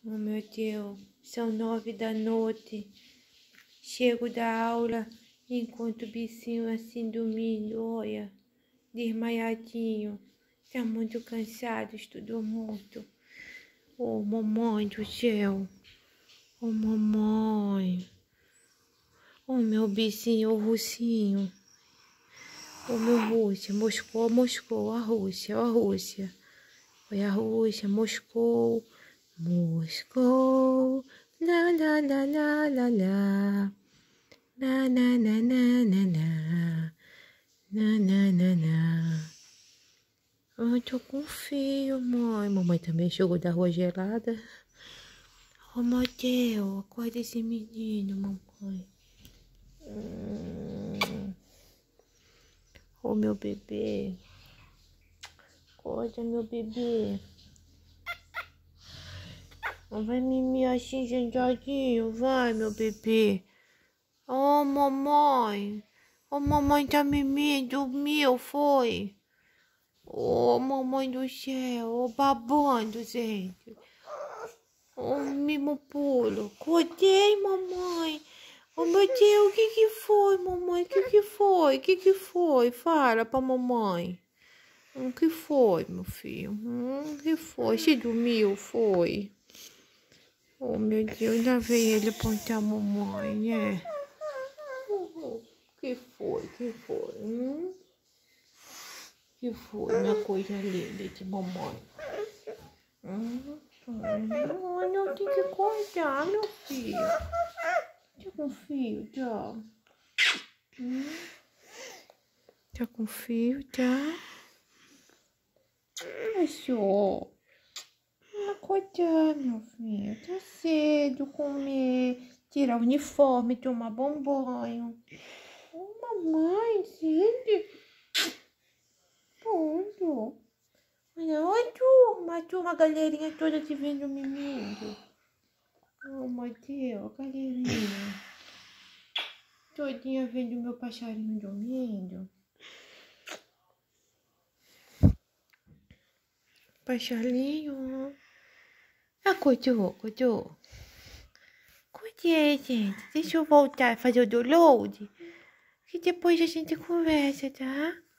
Oh, meu Deus, são 9 da noite. Chego da aula, encontro o bichinho assim dormindo, olha, desmaiadinho. Tá muito cansado, estudou muito. Oh, mamãe do céu. Oh, mamãe. Oh, meu bichinho, o russinho. Oh, meu Rússia, Moscou, a Rússia. Foi a Rússia, Moscou. Moscou, la la la la la la, na na na na na na, na na na na. Ai, tô com frio, mãe. Mamãe também chegou da rua gelada. Oh, Mateu, acorda esse menino, mamãe. Oh, meu bebê. Acorda, meu bebê. Vai mimir assim, sentadinho. Vai, meu bebê. Oh, mamãe. Oh, mamãe tá mimindo. Dormiu, foi? Oh, mamãe do céu. Oh, babando, gente. Oh, mimo pulo. Acordei, mamãe. Oh, meu Deus, o que que foi, mamãe? O que que foi? O que que foi? Fala pra mamãe. O que foi, meu filho? O que foi? Se dormiu, foi? Oh, meu Deus, ainda veio ele apontar a mamãe, né? Que foi? Que foi? Que foi, minha coisa linda de mamãe? Não tem que cortar, meu filho. Tá com fio, tá? Tá com fio, tá? Achou? Acordar, meu filho. Tá cedo comer, tirar o uniforme, tomar bom banho. Oh, mamãe, gente. Pronto. Olha, oi, turma, a galerinha toda te vendo mimindo. Oh, Mateus, galerinha. Todinha vendo meu passarinho dormindo. Passarinho. Acordou. Acordei, gente. Deixa eu voltar a fazer o download. Que depois a gente conversa, tá?